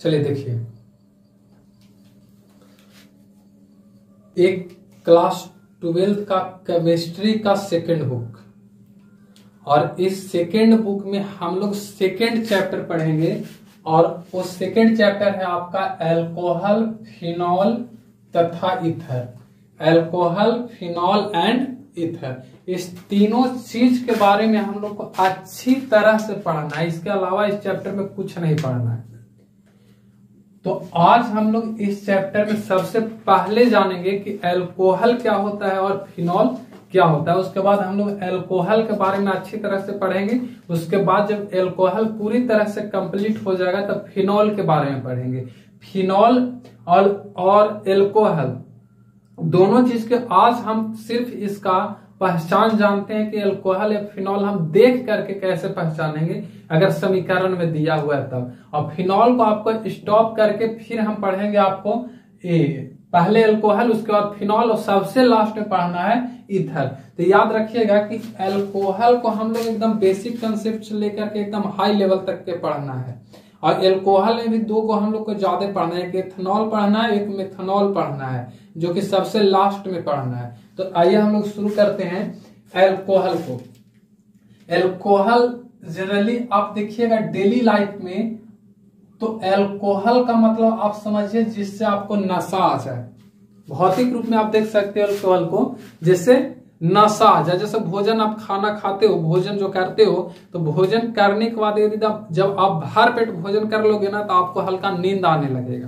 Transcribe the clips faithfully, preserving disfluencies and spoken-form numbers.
चलिए देखिए, एक क्लास ट्वेल्थ का केमिस्ट्री का सेकंड बुक, और इस सेकंड बुक में हम लोग सेकंड चैप्टर पढ़ेंगे, और वो सेकंड चैप्टर है आपका अल्कोहल, फिनॉल तथा ether. Alcohol, phenol and ether, इस तीनों चीज के बारे में हम लोग को अच्छी तरह से पढ़ना है। इसके अलावा इस चैप्टर में कुछ नहीं पढ़ना है। तो आज हम लोग इस चैप्टर में सबसे पहले जानेंगे कि अल्कोहल क्या होता है और फिनॉल क्या होता है। उसके बाद हम लोग अल्कोहल के बारे में अच्छी तरह से पढ़ेंगे। उसके बाद जब अल्कोहल पूरी तरह से कंप्लीट हो जाएगा तब फिनॉल के बारे में पढ़ेंगे। फिनॉल और और अल्कोहल दोनों चीज के आज हम सिर्फ इसका पहचान जानते हैं कि अल्कोहल या फिनॉल हम देख करके कैसे पहचानेंगे अगर समीकरण में दिया हुआ है तब। और फिनॉल को आपको स्टॉप करके फिर हम पढ़ेंगे आपको ए पहले अल्कोहल, उसके बाद फिनॉल, और सबसे लास्ट में पढ़ना है ईथर। तो याद रखिएगा कि अल्कोहल को हम लोग एकदम बेसिक कंसेप्ट से लेकर के एकदम हाई लेवल तक के पढ़ना है। और अल्कोहल में भी दो को हम लोग को ज्यादा पढ़ना है, एक इथेनॉल पढ़ना है, एक मेथनॉल पढ़ना है, जो कि सबसे लास्ट में पढ़ना है। तो आइए हम लोग शुरू करते हैं अल्कोहल को। अल्कोहल जनरली आप देखिएगा डेली लाइफ में, तो अल्कोहल का मतलब आप समझिए जिससे आपको नशा आ जाए। भौतिक रूप में आप देख सकते हो अल्कोहल को, जैसे नशा आ जाए। जैसे भोजन आप खाना खाते हो, भोजन जो करते हो, तो भोजन करने के बाद यदि जब आप भर पेट भोजन कर लोगे ना तो आपको हल्का नींद आने लगेगा।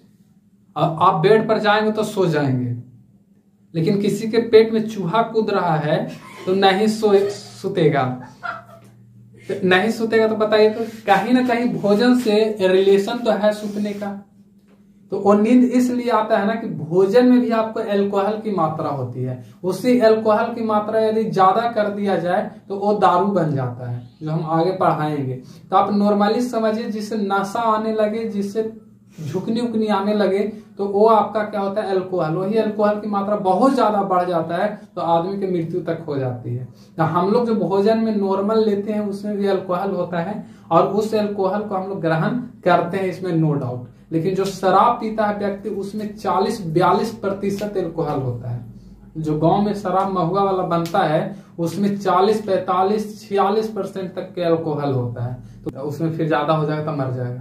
आप बेड पर जाएंगे तो सो जाएंगे। लेकिन किसी के पेट में चूहा कूद रहा है तो नहीं सो सुतेगा नहीं सुतेगा। तो बताइए, तो कहीं ना कहीं भोजन से रिलेशन तो है सुतने का। तो वो नींद इसलिए आता है ना कि भोजन में भी आपको अल्कोहल की मात्रा होती है। उसी अल्कोहल की मात्रा यदि ज्यादा कर दिया जाए तो वो दारू बन जाता है, जो हम आगे पढ़ाएंगे। तो आप नॉर्मली समझिए, जिससे नशा आने लगे, जिससे झुकनी उकनी आने लगे, तो वो आपका क्या होता है, अल्कोहल। वही अल्कोहल की मात्रा बहुत ज्यादा बढ़ जाता है तो आदमी की मृत्यु तक हो जाती है। तो हम लोग जो भोजन में नॉर्मल लेते हैं उसमें भी अल्कोहल होता है, और उस अल्कोहल को हम लोग ग्रहण करते हैं, इसमें नो डाउट। लेकिन जो शराब पीता है व्यक्ति, उसमें चालीस बयालीस प्रतिशत अल्कोहल होता है। जो गांव में शराब महुआ वाला बनता है उसमें चालीस पैंतालीस छियालीस परसेंट तक के अल्कोहल होता है। तो उसमें फिर ज्यादा हो जाएगा तो मर जाएगा।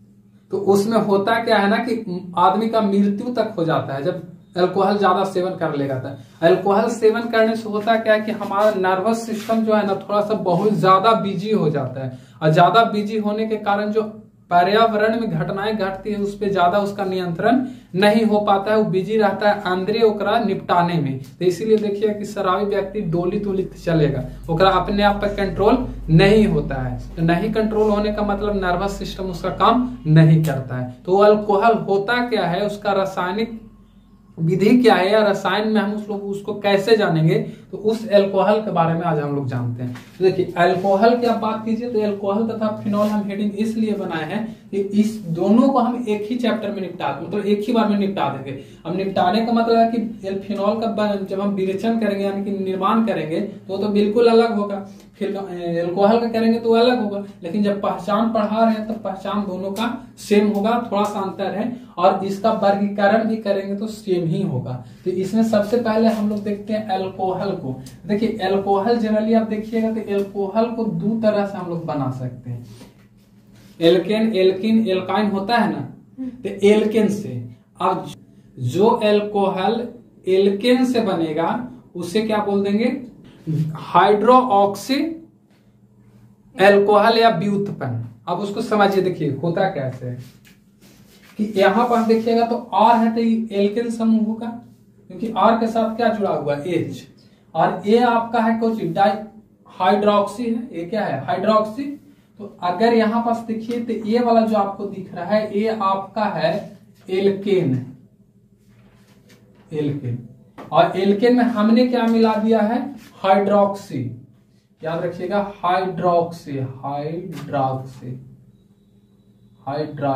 तो उसमें होता क्या है ना कि आदमी का मृत्यु तक हो जाता है जब अल्कोहल ज्यादा सेवन कर लेगा। था अल्कोहल सेवन करने से होता क्या है कि हमारा नर्वस सिस्टम जो है ना थोड़ा सा बहुत ज्यादा बिजी हो जाता है, और ज्यादा बिजी होने के कारण जो पर्यावरण में घटनाएं घटती है उस पर ज्यादा उसका नियंत्रण नहीं हो पाता है। वो बिजी रहता है अंदरे ओकरा निपटाने में। तो इसीलिए देखिए कि शराबी व्यक्ति डोली टोली चलेगा, ओकरा अपने आप पर कंट्रोल नहीं होता है। तो नहीं कंट्रोल होने का मतलब नर्वस सिस्टम उसका काम नहीं करता है। तो अल्कोहल होता क्या है, उसका रासायनिक विधि क्या है, या रसायन में हम उस लोग उसको कैसे जानेंगे, तो उस अल्कोहल के बारे में आज हम लोग जानते हैं। तो देखिए, अल्कोहल की आप बात कीजिए तो अल्कोहल तथा फिनॉल हम हेडिंग इसलिए बनाए हैं कि इस दोनों को हम एक ही चैप्टर में निपटा दें, मतलब एक ही बार में निपटा देंगे। अब निपटाने का मतलब है कि फिनॉल का जब हम विरेचन करेंगे यानी कि निर्माण करेंगे तो तो बिल्कुल अलग होगा, फिर अल्कोहल का करेंगे तो अलग होगा। लेकिन जब पहचान पढ़ा रहे हैं तो पहचान दोनों का सेम होगा, थोड़ा सा अंतर है, और इसका वर्गीकरण भी करेंगे तो सेम ही होगा। तो इसमें सबसे पहले हम लोग देखते हैं अल्कोहल को। देखिए, अल्कोहल जनरली आप देखिएगा तो अल्कोहल को दो तरह से हम लोग बना सकते हैं। एल्केन, एल्किन, एल्काइन होता है ना, तो एल्केन से। अब जो अल्कोहल एल्केन से बनेगा उसे क्या बोल देंगे, हाइड्रोक्सी अल्कोहल या व्युत्पन्न। अब उसको समझिए, देखिए होता कैसे है कि यहां पर देखिएगा तो आर है तो एल्केन समूह होगा, क्योंकि आर के साथ क्या जुड़ा हुआ है, एच। और ए आपका है कुछ डाई हाइड्रोक्सी है, ये क्या है, हाइड्रोक्सी। तो अगर यहां पास देखिए तो ये वाला जो आपको दिख रहा है ये आपका है एल्केन, एल्केन। और एल्केन में हमने क्या मिला दिया है, हाइड्रोक्सी। याद रखिएगा, हाइड्रोक्सी, हाइड्रोक्सी, हाइड्रा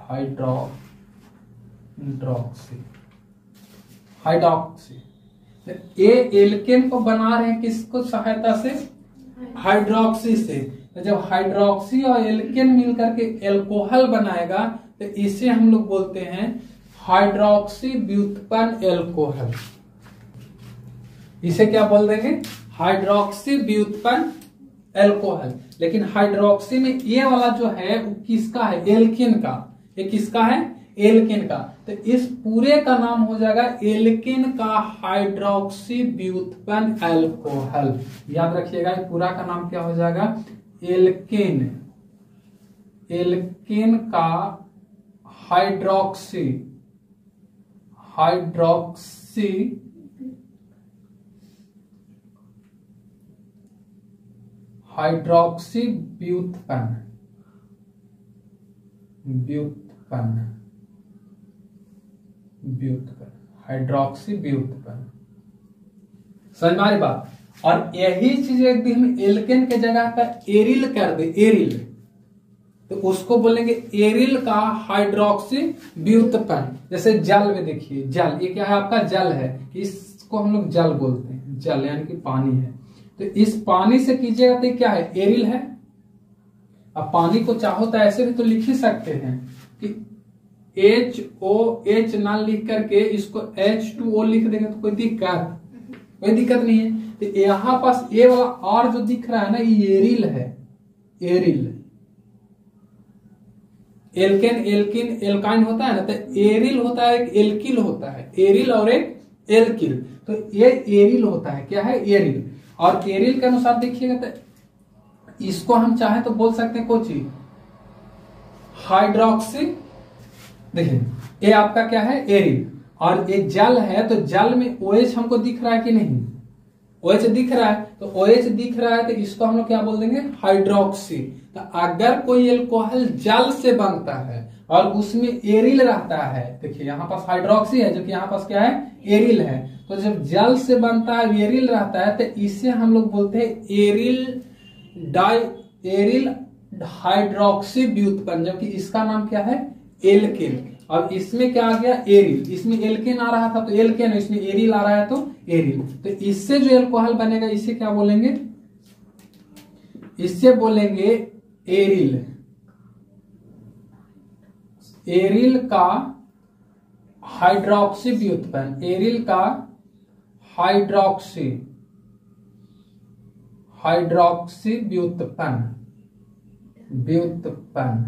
हाइड्रोक्सी, हाइड्रोक्सी। ये एल्केन को बना रहे हैं किसको सहायता से, हाइड्रोक्सी से। तो जब हाइड्रोक्सी और एल्केन मिलकर के एल्कोहल बनाएगा तो इसे हम लोग बोलते हैं हाइड्रोक्सी व्युत्पन्न एल्कोहल। इसे क्या बोल देंगे? हाइड्रोक्सी व्युत्पन्न एल्कोहल। लेकिन हाइड्रोक्सी में ये वाला जो है वो किसका है? एल्किन का। ये किसका है? एल्किन का। तो इस पूरे का नाम हो जाएगा एल्किन का हाइड्रोक्सी व्युत्पन्न एल्कोहल। याद रखिएगा, ये पूरा का नाम क्या हो जाएगा? एल्किन। एल्किन का हाइड्रोक्सी हाइड्रोक्सी हाइड्रोक्सी व्युत्पन्न व्युत्पन्न व्युत्पन्न हाइड्रोक्सी व्युत्पन्न। समझ में आ रही बात? और यही चीज यदि हम एल्केन के जगह पर एरिल कर दे, एरिल, तो उसको बोलेंगे एरिल का हाइड्रोक्सी व्युत्पन्न। जैसे जल में देखिए, जल, ये क्या है? आपका जल है। इसको हम लोग जल बोलते हैं, जल यानी कि पानी है। तो इस पानी से कीजिएगा तो क्या है? एरिल है। अब पानी को चाहो तो ऐसे भी तो लिख ही सकते हैं कि एच ओ एच ना लिख करके इसको एच टू ओ लिख देंगे तो कोई दिक्कत कोई दिक्कत नहीं है। तो यहां पास ए वाला आर जो दिख रहा है ना, ये एरिल है। एरिल, एल्केन एल्किन एल्काइन होता है ना, तो एरिल होता है, एक एल्किल होता है। एरिल और एक एल्किल, तो ये एरिल होता है। क्या है? एरिल। और एरिल के अनुसार देखिएगा तो इसको हम चाहे तो बोल सकते हैं कोई चीज हाइड्रोक्सी। देखिए ये आपका क्या है? एरिल। और ये जल है, तो जल में ओएच हमको दिख रहा है कि नहीं? ओएच दिख रहा है। तो ओएच दिख रहा है तो इसको हम लोग क्या बोल देंगे? हाइड्रोक्सी। तो अगर कोई एल्कोहल जल से बनता है और उसमें एरिल रहता है, देखिए यहाँ पास हाइड्रोक्सी है जबकि यहाँ पास क्या है? एरिल है। तो जब जल से बनता है, एरिल रहता है, तो इसे हम लोग बोलते हैं एरिल डाई एरिल हाइड्रोक्सी व्युत्पन्न। जबकि इसका नाम क्या है? एल्केन। और इसमें क्या आ गया? एरिल। इसमें एल्केन आ रहा था तो एल्केन, इसमें एरिल आ रहा है तो एरिल। तो इससे जो एल्कोहल बनेगा इसे क्या बोलेंगे? इससे बोलेंगे एरिल। एरिल का हाइड्रोक्सी व्युत्पन्न। एरिल का हाइड्रोक्सी हाइड्रोक्सी व्युत्पन्न व्युत्पन्न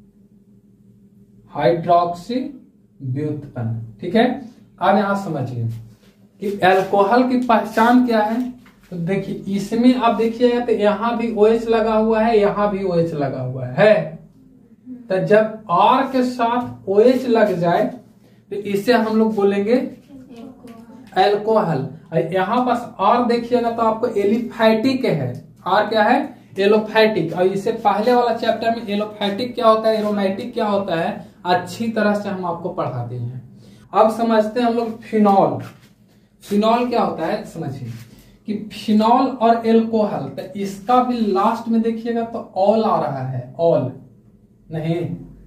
हाइड्रोक्सी व्युत्पन्न। ठीक है। अब यहां समझिए कि अल्कोहल की पहचान क्या है। तो देखिए इसमें आप देखिएगा तो यहां भी OH लगा हुआ है, यहां भी OH लगा हुआ है। तो जब R के साथ OH लग जाए तो इसे हम लोग बोलेंगे अल्कोहल। यहां पास R देखिएगा तो आपको एलिफैटिक है। R क्या है? एलोफैटिक। और इससे पहले वाला चैप्टर में एलोफैटिक क्या होता है, एरोमेटिक क्या होता है, अच्छी तरह से हम आपको पढ़ा दिए हैं। अब समझते हैं हम लोग फिनॉल। फिनॉल क्या होता है समझिए कि फिनॉल और एल्कोहल, तो इसका भी लास्ट में देखिएगा तो ऑल आ रहा है। ऑल नहीं,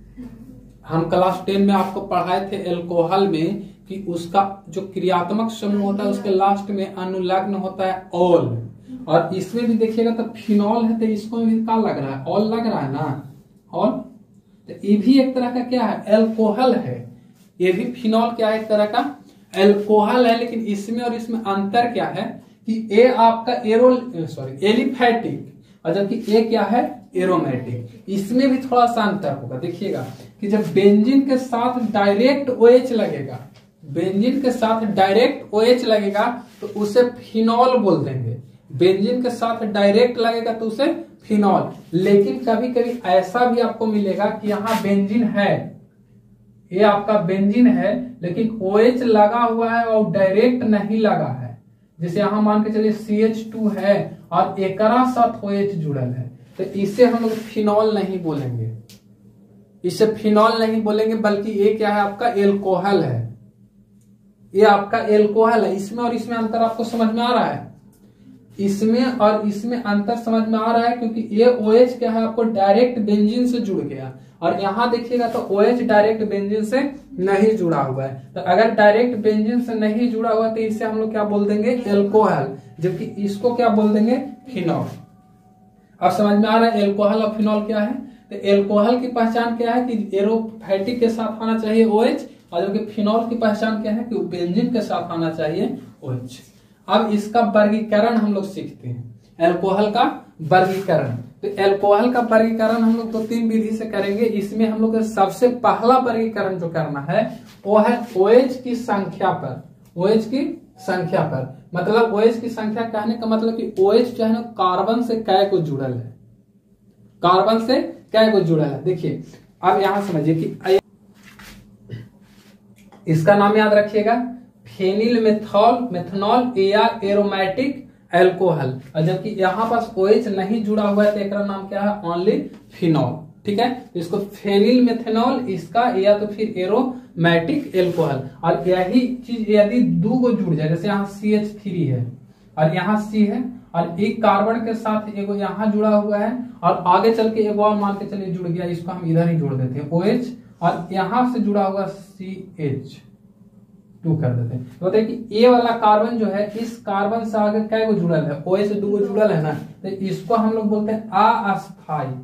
हम क्लास टेन में आपको पढ़ाए थे एल्कोहल में कि उसका जो क्रियात्मक समूह होता है उसके लास्ट में अनुलग्न होता है ऑल। और इसमें भी देखिएगा तो फिनॉल है तो इसको भी क्या लग रहा है? ऑल लग रहा है ना, ऑल। तो ये भी एक तरह का क्या है? एल्कोहल है। ये भी फिनॉल क्या है? एक तरह का एल्कोहल है। लेकिन इसमें और इसमें अंतर क्या है कि ए आपका एरो सॉरी एलिफैटिक और जबकि ए क्या है? एरोमेटिक। इसमें भी थोड़ा सा अंतर होगा। देखिएगा कि जब बेंजीन के साथ डायरेक्ट OH लगेगा, बेंजीन के साथ डायरेक्ट OH लगेगा तो उसे फिनॉल बोल देंगे। बेंजीन के साथ डायरेक्ट लगेगा तो उसे फिनॉल। लेकिन कभी कभी ऐसा भी आपको मिलेगा कि यहाँ बेंजीन है, ये आपका बेंजीन है लेकिन OH लगा हुआ है और डायरेक्ट नहीं लगा है। जैसे यहां मान के चलिए सी एच टू है और एकरा साथ OH जुड़ल है, तो इसे हम लोग फिनॉल नहीं बोलेंगे। इसे फिनॉल नहीं बोलेंगे बल्कि ये क्या है? आपका एल्कोहल है। ये आपका एल्कोहल है। इसमें और इसमें अंतर आपको समझ में आ रहा है? इसमें और इसमें अंतर समझ में आ रहा है क्योंकि ये OH क्या है? आपको डायरेक्ट बेंजीन से जुड़ गया। और यहां देखिएगा तो OH डायरेक्ट बेंजीन से नहीं जुड़ा हुआ है। तो अगर डायरेक्ट बेंजीन से नहीं जुड़ा हुआ तो इसे हम लोग क्या बोल देंगे? एल्कोहल। जबकि इसको क्या बोल देंगे? फिनॉल। अब समझ में आ रहा है एल्कोहल और फिनॉल क्या है? तो एल्कोहल की पहचान क्या है कि एरोफैटिक के साथ आना चाहिए OH, और जबकि फिनॉल की पहचान क्या है कि बेंजीन के साथ आना चाहिए OH। अब इसका वर्गीकरण हम लोग सीखते हैं, एल्कोहल का वर्गीकरण। तो एल्कोहल का वर्गीकरण हम लोग दो तीन विधि से करेंगे। इसमें हम लोग सबसे पहला वर्गीकरण जो करना है वो है OH की संख्या पर, OH की संख्या पर। मतलब OH की संख्या कहने का मतलब कि OH जो है ना कार्बन से कै को जुड़ल है, कार्बन से कै को जुड़ल है। देखिए अब यहां समझिए कि इसका नाम याद रखिएगा, फेनिल मेथॉल मेथनॉल या एरोमेटिक एल्कोहल, और जबकि यहाँ पास OH नहीं जुड़ा हुआ है तो इसका नाम क्या है, ओनली फिनॉल। ठीक है, तो इसको फेनिल मेथनॉल इसका, या तो फिर एरोमेटिक एल्कोहल। और यही चीज यदि दो को जुड़ जाए, जैसे यहाँ सी एच थ्री है और यहाँ C है और एक कार्बन के साथ एगो यहाँ जुड़ा हुआ है और आगे चल के एगो और मान के चलिए जुड़ गया, इसको हम इधर ही जोड़ देते हैं OH, और यहां से जुड़ा हुआ सी एच टू कर देते हैं। तो बताइए कि ए वाला कार्बन जो है इस कार्बन से आगे क्या को जुड़ल है, OH से दो को जुड़ल है ना, तो इसको हम लोग बोलते हैं अस्थाई,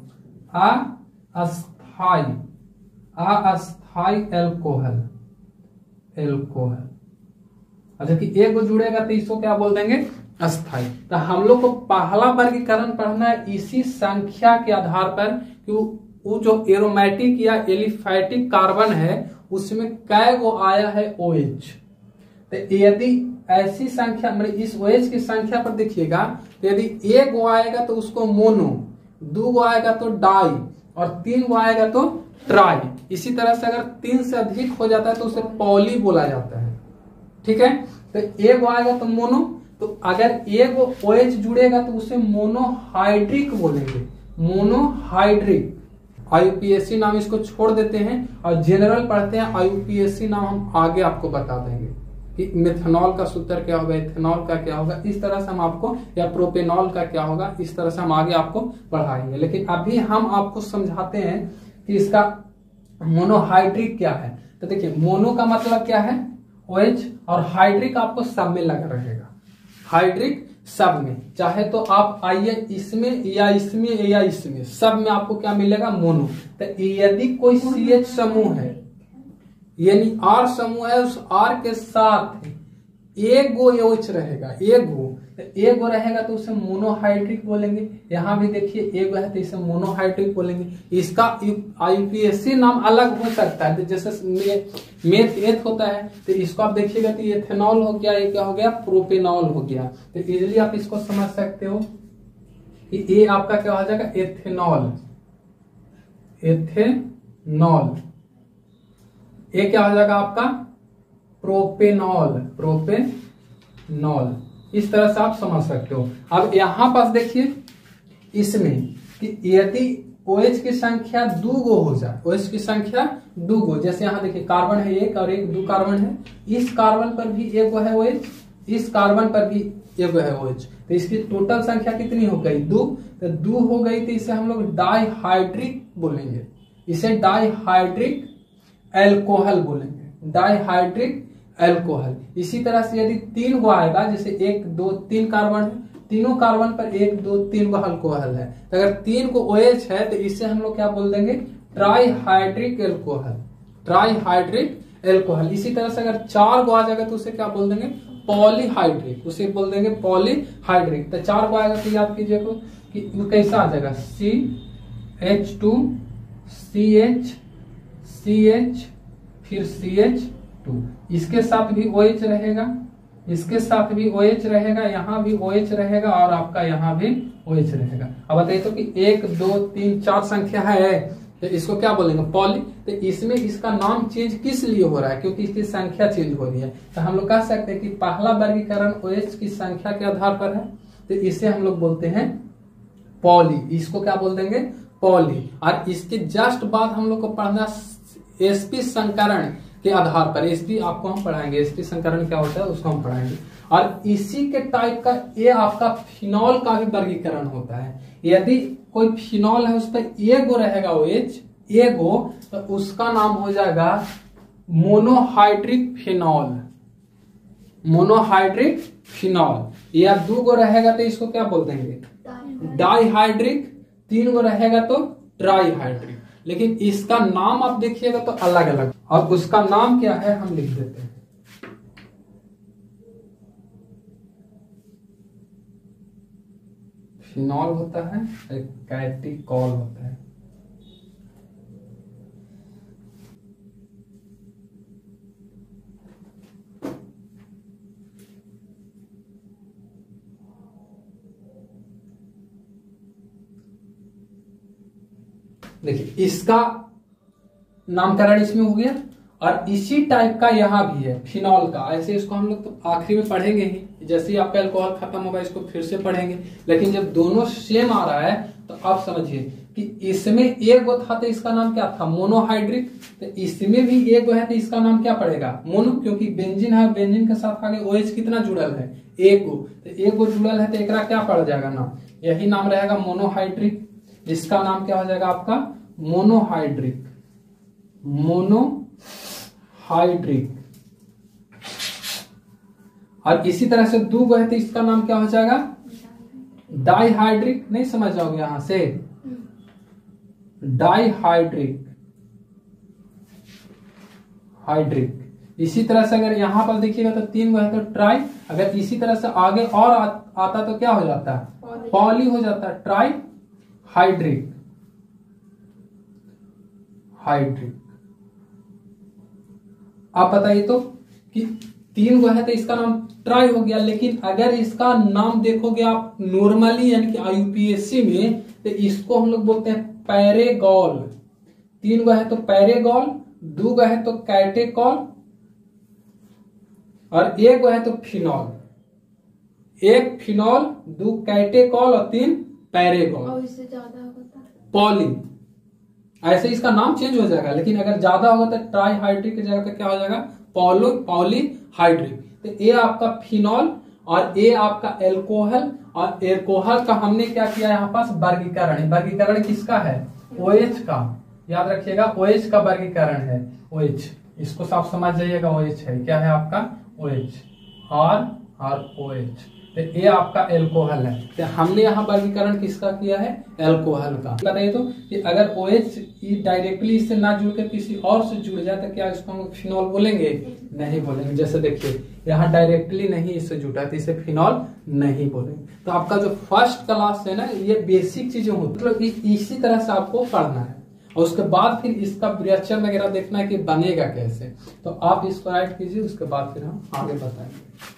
अस्थाई अस्थाई एल्कोहल, एल्कोहल। अच्छा कि ए को जुड़ेगा तो इसको क्या बोल देंगे, अस्थाई। तो हम लोग को पहला वर्गीकरण पढ़ना है इसी संख्या के आधार पर कि वो जो एरोमेटिक या एलिफैटिक कार्बन है उसमें कै गो आया है OH। तो यदि ऐसी संख्या मतलब इस OH की संख्या पर देखिएगा, तो यदि एक गो आएगा तो उसको मोनो, दो गो आएगा तो डाई, और तीन गो आएगा तो ट्राई। इसी तरह से अगर तीन से अधिक हो जाता है तो उसे पॉली बोला जाता है। ठीक है, तो एक गो आएगा तो मोनो, तो अगर एक गो OH जुड़ेगा तो उसे मोनोहाइड्रिक बोलेंगे, मोनोहाइड्रिक। आईयूपीएसी नाम इसको छोड़ देते हैं और जनरल पढ़ते हैं। आईयूपीएसी नाम हम आगे आपको बता देंगे कि मेथनॉल का सूत्र क्या होगा, इथेनॉल का क्या होगा, इस तरह से हम आपको, या प्रोपेनॉल का क्या होगा, इस तरह से हम आगे आपको पढ़ाएंगे। लेकिन अभी हम आपको समझाते हैं कि इसका मोनोहाइड्रिक क्या है। तो देखिए मोनो का मतलब क्या है OH, और हाइड्रिक आपको सब में लगा रहेगा, हाइड्रिक सब में, चाहे तो आप आइए इसमें या इसमें या इसमें, सब में आपको क्या मिलेगा, मोनो। तो यदि कोई सी एच समूह है यानी आर समूह है, उस आर के साथ एक गो OH रहेगा, एक गो, तो एक गो रहेगा तो उसे मोनोहाइड्रिक बोलेंगे। यहां भी देखिए एक गो है तो इसे मोनोहाइड्रिक बोलेंगे। इसका आईयूपीएसी नाम अलग हो सकता है, जैसे मेथ एथ होता है तो इसको आप देखिएगा तो एथेनॉल हो गया, ये क्या हो गया, प्रोपेनॉल हो गया। तो इजिली आप इसको समझ सकते हो कि ये आपका क्या हो जाएगा, एथेनॉल, एथेनॉल। ये क्या हो जाएगा आपका, प्रोपेनॉल, प्रोपेनॉल। इस तरह से आप समझ सकते हो। अब यहां पास देखिए इसमें कि यदि OH की संख्या दो गो हो जाए, OH की संख्या दो गो, जैसे यहां देखिए कार्बन है एक और एक दो कार्बन है, इस कार्बन पर भी एक गो है OH, इस कार्बन पर भी एक गो है OH, तो इसकी टोटल संख्या कितनी हो गई, दो। तो दो हो गई तो इसे हम लोग डाईहाइड्रिक बोलेंगे, इसे डाईहाइड्रिक एल्कोहल बोलेंगे, डाईहाइड्रिक एल्कोहल। इसी तरह से यदि तीन गो आएगा, जैसे एक दो तीन कार्बन है, तीनों कार्बन पर एक दो तीन गो अल्कोहल है, तो अगर तीन को OH है तो इसे हम लोग क्या बोल देंगे, ट्राईहाइड्रिक एल्कोहल, ट्राईहाइड्रिक एल्कोहल। इसी तरह से अगर चार गो आ जाएगा तो उसे क्या बोल देंगे, पॉलीहाइड्रिक, उसे बोल देंगे पॉलीहाइड्रिक। तो चार गो आएगा तो याद कीजिए कि वो कैसा आ जाएगा, C H two C H C H फिर सी एच टू, इसके साथ भी OH रहेगा, इसके साथ भी OH रहेगा, यहाँ भी OH रहेगा और आपका यहाँ भी OH रहेगा। अब बताइए तो कि एक दो तीन चार संख्या है तो इसको क्या बोलेंगे, पॉली। तो इसमें इसका नाम चेंज किस लिए हो रहा है, क्योंकि इसकी संख्या चेंज हो रही है। तो हम लोग कह सकते हैं कि पहला वर्गीकरण OH की संख्या के आधार पर है, तो इसे हम लोग बोलते हैं पॉली, इसको क्या बोल देंगे, पॉली। और इसके जस्ट बाद हम लोग को पढ़ना एसपी संकरण के आधार पर, एसपी आपको हम पढ़ाएंगे, एसपी संकरण क्या होता है उसको हम पढ़ाएंगे। और इसी के टाइप का ये आपका फिनॉल का भी वर्गीकरण होता है। यदि कोई फिनॉल है उस पर एक गो रहेगा OH, एक गो, तो उसका नाम हो जाएगा मोनोहाइड्रिक फिनॉल, मोनोहाइड्रिक फिनॉल। या दो गो रहेगा तो इसको क्या बोल देंगे, डाईहाइड्रिक, तीन गो रहेगा तो ट्राईहाइड्रिक। लेकिन इसका नाम आप देखिएगा तो अलग अलग, और उसका नाम क्या है हम लिख देते हैं। फिनॉल होता है, एक कैटिकॉल होता है। देखिए इसका नामकरण इसमें हो गया, और इसी टाइप का यहाँ भी है फिनॉल का। ऐसे इसको हम लोग तो आखिरी में पढ़ेंगे ही, जैसे ही आपका अल्कोहल खत्म होगा इसको फिर से पढ़ेंगे। लेकिन जब दोनों सेम आ रहा है तो आप समझिए कि इसमें एक वो था तो इसका नाम क्या था, मोनोहाइड्रिक। तो इसमें भी एक वो है तो इसका नाम क्या पड़ेगा, मोनो, क्योंकि बेंजीन है, बेंजीन के साथ आगे OH कितना जुड़ल है, एक गो। तो एक गो जुड़ल है तो एक क्या पड़ जाएगा नाम, यही नाम रहेगा मोनोहाइड्रिक। इसका नाम क्या हो जाएगा आपका मोनोहाइड्रिक, मोनोहाइड्रिक। और इसी तरह से दो गो है तो इसका नाम क्या हो जाएगा, डाईहाइड्रिक। नहीं समझ जाओगे यहां से, डाईहाइड्रिक, हाइड्रिक। इसी तरह से अगर यहां पर देखिएगा तो तीन गो है तो ट्राई। अगर इसी तरह से आगे और आ, आता तो क्या हो जाता है, पॉली हो जाता है, ट्राई हाइड्रिक, हाइड्रिक। आप बताइए तो कि तीन गो है तो इसका नाम ट्राई हो गया। लेकिन अगर इसका नाम देखोगे आप नॉर्मली यानी कि यूपीएससी में, तो इसको हम लोग बोलते हैं पैरेगॉल। तीन गो है तो पैरेगॉल, दो गो है तो कैटेकॉल, और एक गो है तो फिनॉल। एक फिनॉल, दो कैटेकॉल और तीन पैरेगॉल। और इससे ज्यादा होता पॉली। ऐसे इसका नाम चेंज हो जाएगा। लेकिन अगर ज्यादा होगा तो ट्राईहाइड्रिक की जगह पे क्या हो जाएगा, पॉलो पॉलीहाइड्रिक। तो ये आपका फिनॉल और ये आपका एल्कोहल। और एल्कोहल का हमने क्या किया यहाँ पास, वर्गीकरण। वर्गीकरण किसका है, OH का। याद रखिएगा OH का वर्गीकरण है, OH। इसको आप समझ जाइएगा, OH है, क्या है आपका OH, और और OH। तो ये आपका एल्कोहल है। तो हमने यहाँ वर्गीकरण किसका किया है, एल्कोहल का। बताइए तो कि अगर OH डायरेक्टली इससे ना जुड़कर किसी और से जुड़ जाए तो क्या इसको हम फिनॉल बोलेंगे, नहीं बोलेंगे। जैसे देखिए यहाँ डायरेक्टली नहीं इससे जुटा है तो इसे फिनॉल नहीं बोलेंगे। तो आपका जो फर्स्ट क्लास है ना, ये बेसिक चीजें होती है, मतलब इसी तरह से आपको पढ़ना है। और उसके बाद फिर इसका रिएक्शन वगैरह देखना है कि बनेगा कैसे। तो आप इसको राइट कीजिए, उसके बाद फिर हम आगे बताएंगे।